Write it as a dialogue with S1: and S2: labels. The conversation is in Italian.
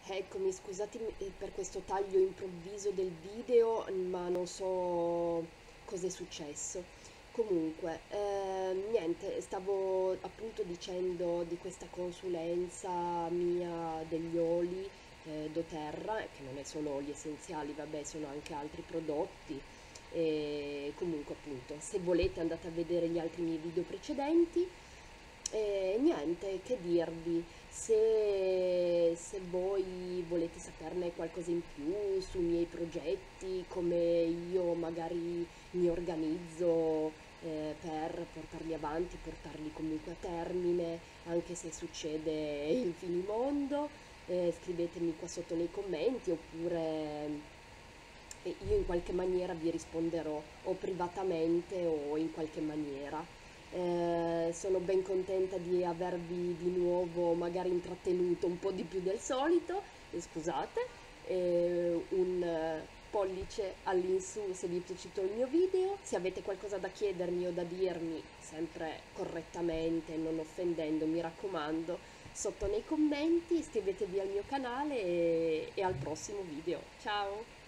S1: Eccomi, scusatemi per questo taglio improvviso del video, ma non so cos'è successo. Comunque, niente, stavo appunto dicendo di questa consulenza mia degli oli doTERRA, che non è solo oli essenziali, vabbè, sono anche altri prodotti. E comunque, appunto, se volete andate a vedere gli altri miei video precedenti. E niente, che dirvi, se voi volete saperne qualcosa in più sui miei progetti, come io magari mi organizzo per portarli avanti, portarli comunque a termine, anche se succede il finimondo, scrivetemi qua sotto nei commenti oppure io in qualche maniera vi risponderò o privatamente o in qualche maniera. Sono ben contenta di avervi di nuovo magari intrattenuto un po' di più del solito, scusate, un pollice all'insù se vi è piaciuto il mio video, se avete qualcosa da chiedermi o da dirmi, sempre correttamente, non offendendo, mi raccomando, sotto nei commenti, iscrivetevi al mio canale e al prossimo video. Ciao!